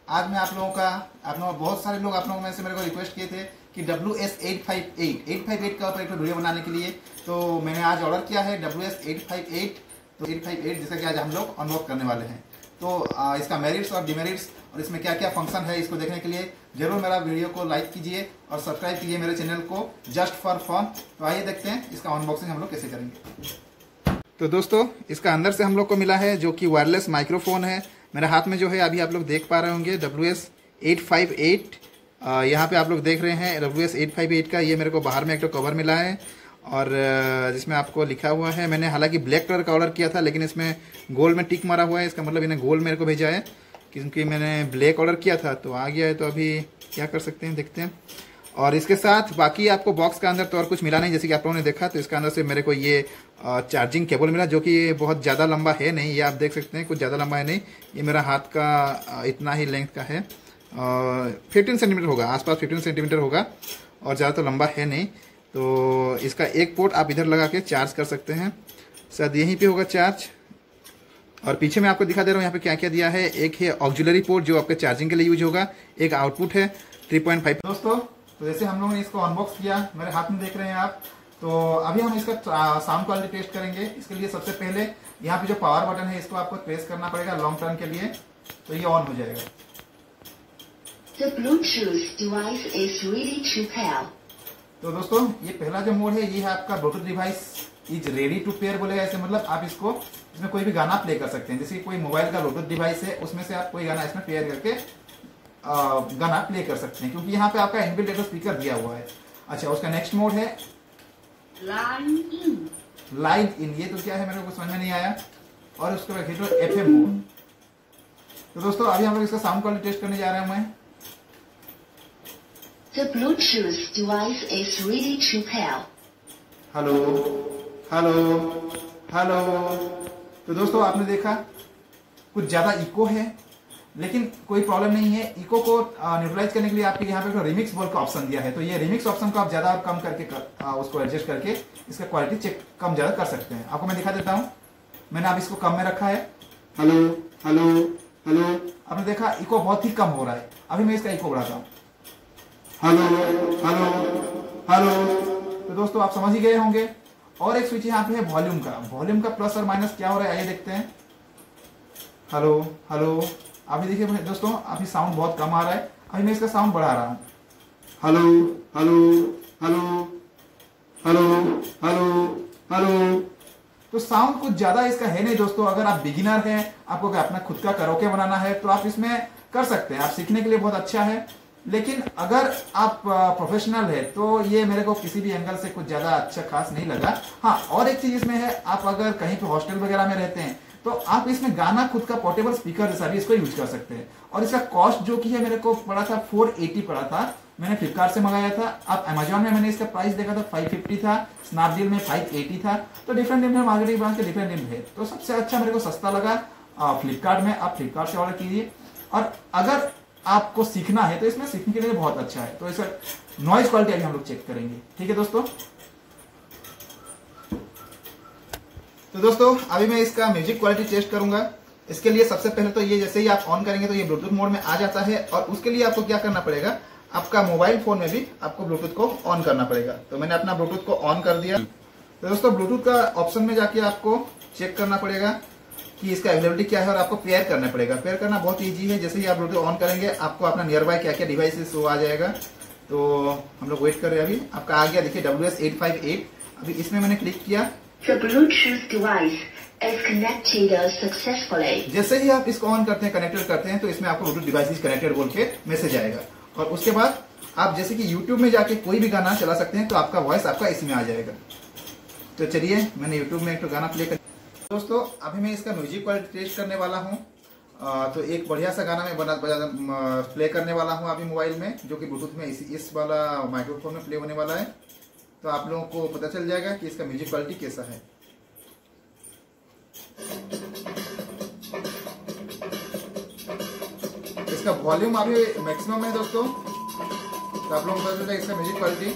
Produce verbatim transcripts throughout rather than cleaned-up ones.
आज मैं आप लोगों का आप लोगों बहुत सारे लोग आप लोगों में से मेरे को रिक्वेस्ट किए थे कि W S eight five eight eight five eight का ऊपर एक वीडियो बनाने के लिए, तो मैंने आज ऑर्डर किया है W S eight five eight. तो एट फाइव एट जैसा कि आज हम लोग अनलॉक करने वाले हैं। तो आ, इसका मेरिट्स और डिमेरिट्स और इसमें क्या क्या फंक्शन है इसको देखने के लिए जरूर मेरा वीडियो को लाइक कीजिए और सब्सक्राइब कीजिए मेरे चैनल को जस्ट फॉर फन। तो आइए देखते हैं इसका अनबॉक्सिंग हम लोग कैसे करेंगे। तो दोस्तों इसका अंदर से हम लोग को मिला है जो कि वायरलेस माइक्रोफोन है। मेरे हाथ में जो है अभी आप लोग देख पा रहे होंगे W S eight five eight, यहाँ पे आप लोग देख रहे हैं W S eight five eight का। ये मेरे को बाहर में एक तो कवर मिला है और जिसमें आपको लिखा हुआ है, मैंने हालांकि ब्लैक कलर का ऑर्डर किया था लेकिन इसमें गोल्ड में टिक मारा हुआ है। इसका मतलब इन्हें गोल्ड मेरे को भेजा है क्योंकि मैंने ब्लैक ऑर्डर किया था तो आ गया है। तो अभी क्या कर सकते हैं देखते हैं। और इसके साथ बाकी आपको बॉक्स का अंदर तो और कुछ मिला नहीं, जैसे कि आप लोगों ने देखा। तो इसका अंदर से मेरे को ये चार्जिंग केबल मिला जो कि बहुत ज़्यादा लंबा है नहीं, ये आप देख सकते हैं कुछ ज़्यादा लंबा है नहीं। ये मेरा हाथ का इतना ही लेंथ का है, फिफ्टीन सेंटीमीटर होगा, आसपास फिफ्टीन सेंटीमीटर होगा और ज़्यादा तो लंबा है नहीं। तो इसका एक पोर्ट आप इधर लगा के चार्ज कर सकते हैं, शायद यहीं पे होगा चार्ज। और पीछे मैं आपको दिखा दे रहा हूँ यहाँ पे क्या क्या दिया है। एक है ऑक्सिलरी पोर्ट जो आपके चार्जिंग के लिए यूज होगा, एक आउटपुट है थ्री पॉइंट फाइव। दोस्तों तो जैसे हम लोगों ने इसको अनबॉक्स किया, मेरे हाथ में देख रहे हैं आप। तो अभी हम इसका साउंड क्वालिटी टेस्ट करेंगे। इसके लिए सबसे पहले यहाँ पे जो पावर बटन है इसको आपको प्रेस करना पड़ेगा लॉन्ग टर्न के लिए, तो ये ऑन हो जाएगा। The Bluetooth device is ready to pair. तो दोस्तों ये पहला जो मोड है ये है आपका Bluetooth device is ready to pair बोलेगा। ऐसे मतलब आप इसको इसमें कोई भी गाना प्ले कर सकते हैं। जैसे कोई मोबाइल का ब्लूटूथ डिवाइस है उसमें से आप कोई गाना इसमें पेयर करके आ, गाना प्ले कर सकते हैं क्योंकि यहाँ पे आपका इनबिल्ट एक स्पीकर दिया हुआ है। अच्छा, उसका नेक्स्ट मोड है लाइन इन। लाइन इन ये तो क्या है मेरे को समझ में नहीं आया। और उसके बाद तो एफ एम मोड। तो दोस्तों अभी हम लोग इसका साउंड क्वालिटी टेस्ट करने जा रहे हैं। मैं The Bluetooth device is ready to pair. Hello hello hello. तो दोस्तों आपने देखा कुछ ज्यादा इको है लेकिन कोई प्रॉब्लम नहीं है। इको को न्यूट्रलाइज करने के लिए आपके यहाँ पे रिमिक्स बोल का ऑप्शन दिया है। तो ये रिमिक्स ऑप्शन को आप ज्यादा और कम करके कर, आ, उसको एडजस्ट करके इसका क्वालिटी चेक कम ज्यादा कर सकते हैं। आपको मैं दिखा देता हूँ। मैंने अब इसको कम में रखा है। Hello hello hello. आपने देखा इको बहुत ही कम हो रहा है। अभी मैं इसका इको बढ़ाता हूँ। Hello hello hello. तो दोस्तों आप समझ ही गए होंगे। और एक स्विच यहाँ पे है वॉल्यूम का। वॉल्यूम का प्लस और माइनस क्या हो रहा है आइए देखते हैं। Hello hello. अभी देखिए दोस्तों अभी साउंड बहुत कम आ रहा है। अभी मैं इसका साउंड बढ़ा रहा हूँ। Hello hello hello hello hello hello. तो साउंड कुछ ज्यादा इसका है नहीं दोस्तों। अगर आप बिगिनर हैं, आपको अपना खुद का करोके बनाना है तो आप इसमें कर सकते हैं। आप सीखने के लिए बहुत अच्छा है। लेकिन अगर आप प्रोफेशनल है तो ये मेरे को किसी भी एंगल से कुछ ज्यादा अच्छा खास नहीं लगा। हाँ, और एक चीज इसमें है, आप अगर कहीं पे हॉस्टल वगैरह में रहते हैं तो आप इसमें गाना खुद का पोर्टेबल स्पीकर जैसा भी इसको यूज कर सकते हैं। और इसका कॉस्ट जो कि है मेरे को पड़ा था फोर एटी पड़ा था। मैंने फ्लिपकार्ट से मंगाया था। आप अमेजोन में मैंने इसका प्राइस देखा था फाइव फिफ्टी था, स्नैपडील में फाइव एटी था। तो डिफरेंट डिफरेंट मार्केटिंग ब्रांच के डिफरेंट डिफरेंट है। तो सबसे अच्छा मेरे को सस्ता लगा फ्लिपकार्ट में। आप फ्लिपकार्ट से ऑर्डर कीजिए। और अगर आपको सीखना है तो इसमें सीखने के लिए बहुत अच्छा है। तो इसका नॉइज क्वालिटी अभी हम लोग चेक करेंगे। ठीक है दोस्तों। तो दोस्तों अभी मैं इसका म्यूजिक क्वालिटी टेस्ट करूंगा। इसके लिए सबसे पहले तो ये जैसे ही आप ऑन करेंगे तो ये ब्लूटूथ मोड में आ जाता है। और उसके लिए आपको क्या करना पड़ेगा, आपका मोबाइल फोन में भी आपको ब्लूटूथ को ऑन करना पड़ेगा। तो मैंने अपना ब्लूटूथ को ऑन कर दिया। तो दोस्तों ब्लूटूथ का ऑप्शन में जाके आपको चेक करना पड़ेगा कि इसका अवेलेबिलिटी क्या है और आपको पेयर करना पड़ेगा। पेयर करना बहुत इजी है। जैसे ही आप ब्लूटूथ ऑन करेंगे आपको अपना नियर बाय क्या क्या डिवाइसेस वो आ जाएगा। तो हम लोग वेट कर रहे हैं। अभी आपका आ गया देखिए W S eight five eight. अभी इसमें मैंने क्लिक किया। The Bluetooth device is connected successfully. जैसे ही आप इसको ऑन करते हैं, कनेक्टेड करते हैं तो इसमें आपको ब्लूटूथ डिवाइस इज कनेक्टेड बोल के मैसेज आएगा। और उसके बाद आप जैसे कि यूट्यूब में जाके कोई भी गाना चला सकते हैं तो आपका वॉइस आपका इसमें आ जाएगा। तो चलिए मैंने यूट्यूब में एक तो गाना प्ले कर। दोस्तों अभी मैं इसका म्यूजिक क्वालिटी टेस्ट करने वाला हूँ। तो एक बढ़िया सा गाना मैं बना बजा प्ले करने वाला हूँ अभी मोबाइल में, जो कि ब्लूटूथ में इस, इस वाला माइक्रोफोन में प्ले होने वाला है। तो आप लोगों को पता चल जाएगा कि इसका म्यूजिक क्वालिटी कैसा है। इसका वॉल्यूम अभी मैक्सिमम है दोस्तों। तो आप लोगों को पता चलता है इसका म्यूजिक क्वालिटी,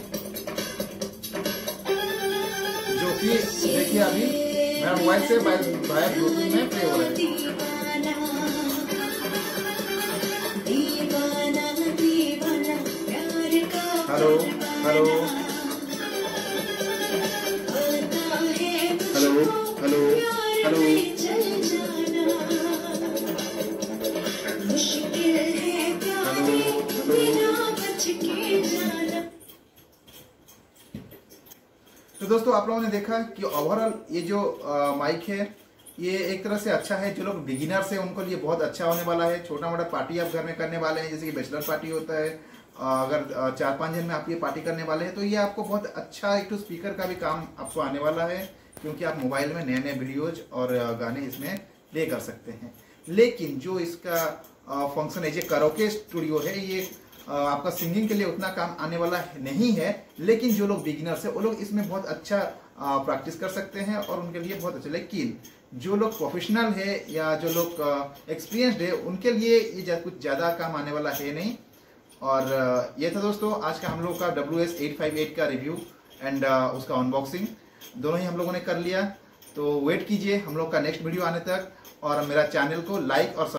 जो कि देखिए अभी मेरा मोबाइल से बाय ब्लूटूथ में प्ले हो रहा है। Hello hello hello hello hello. तो दोस्तों आप लोगों ने देखा कि ओवरऑल ये जो माइक है ये एक तरह से अच्छा है। जो लोग बिगिनर्स हैं उनको लिए बहुत अच्छा होने वाला है। छोटा मोटा पार्टी आप घर में करने वाले हैं, जैसे कि बैचलर पार्टी होता है, अगर चार पांच जन में आप ये पार्टी करने वाले हैं तो ये आपको बहुत अच्छा एक तो स्पीकर का भी काम आपको आने वाला है, क्योंकि आप मोबाइल में नए नए वीडियोज और गाने इसमें प्ले कर सकते हैं। लेकिन जो इसका फंक्शन है, जो कारोके स्टूडियो है, ये आपका सिंगिंग के लिए उतना काम आने वाला नहीं है। लेकिन जो लोग बिगिनर्स है वो लोग इसमें बहुत अच्छा प्रैक्टिस कर सकते हैं और उनके लिए बहुत अच्छा। लेकिन जो लोग प्रोफेशनल है या जो लोग एक्सपीरियंस्ड है उनके लिए ये कुछ ज़्यादा काम आने वाला है नहीं। और ये था दोस्तों आज का हम लोग का W S eight five eight का रिव्यू एंड उसका अनबॉक्सिंग दोनों ही हम लोगों ने कर लिया। तो वेट कीजिए हम लोग का नेक्स्ट वीडियो आने तक, और मेरा चैनल को लाइक और